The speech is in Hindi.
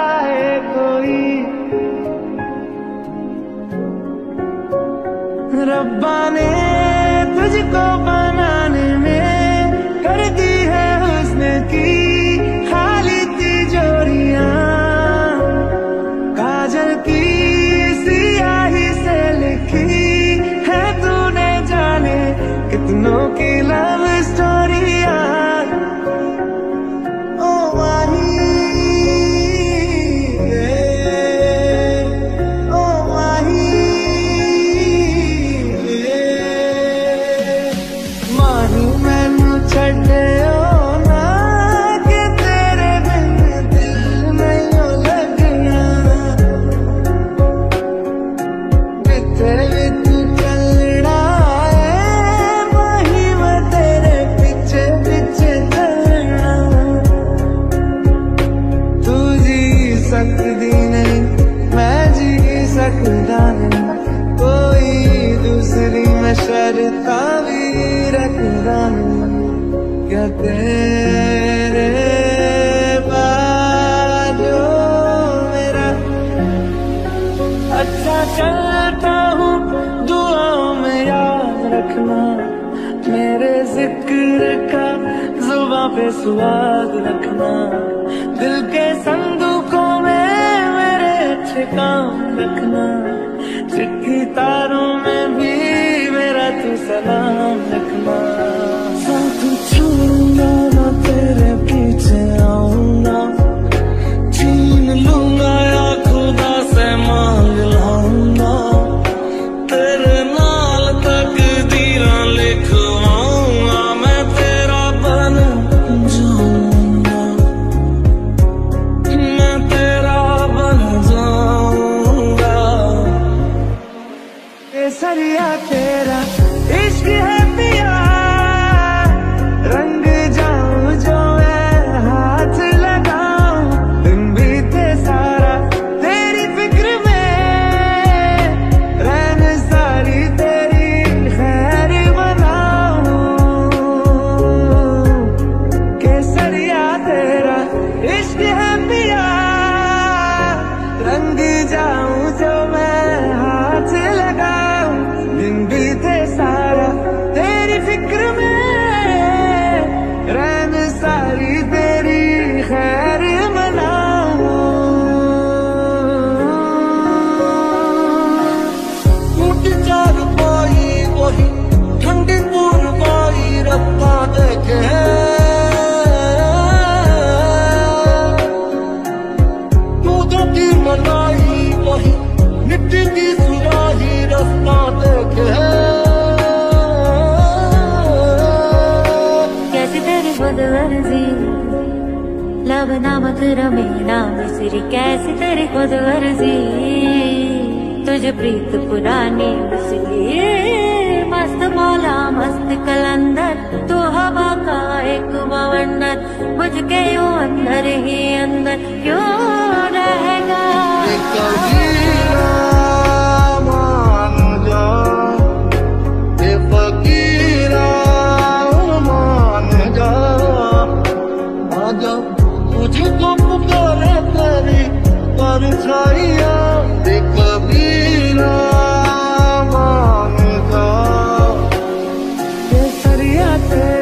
आए कोई रब्बा ने तुझको बनाने में कर दी है हुस्न की खाली तिजोरियां, काजल की सियाही से लिखी है तूने जाने कितनों की लव स्टोरियां। ओ माही ओ माही माही मैनू छड्डियो ना कि तेरे बिन दिल नहीं लगना, जिथे भी तू चलना है माही मैं तेरे पीछे पीछे चलना। तू जी सकदी नहीं मैं जी सकदा नहीं, कोई दूसरी मैं शर्तां भी रखदा नहीं, क्या तेरे बाजो मेरा अच्छा चलता हूँ दुआओं में याद रखना, मेरे जिक्र का जुबां पे स्वाद रखना, दिल के संदूकों में मेरे अच्छे काम रखना, चिट्ठी तारों में भी मेरा तू सलाम रखना। साथ छोड़ूंगा ना तेरे पीछे आऊंगा, छीन लूंगा या खुदा से मांग लाऊंगा, तेरे नाल तकदीरां लिखवाऊंगा, मैं तेरा बन जाऊंगा, मैं तेरा बन जाऊंगा। केसरिया तेरा इश्क है पिया, रंग जाऊं जो मैं हाथ लगाऊं, दिन बीते सारा तेरी फिक्र में, रहन सारी तेरी खैर बनाऊं। केसरिया तेरा इश्क है पिया, रंग जाऊं जो मैं हाथ लगाऊं, दिन बीते सारा तेरी फिक्र में, रहन सारी तेरी खैर मनाऊं। टूटी चार पाई वही ठंडी दूर पाई रब्बा देखे, दूधों की मलाई वही मिट्टी की सुराही रास्ता देखे। कैसी तेरी खुदगर्जी लब नामक रमीना मिसरी, कैसी तेरी खुदगर्जी तुझे प्रीत पुरानी मिसरी, मस्त मौला मस्त कलंदर तू हवा का एक बवंडर, मुझके यूं अंदर ही अंदर क्यों रहेगा। मुझको पुकारे तेरी परछाइयाँ, कबीरा मान जा। केसरिया तेरा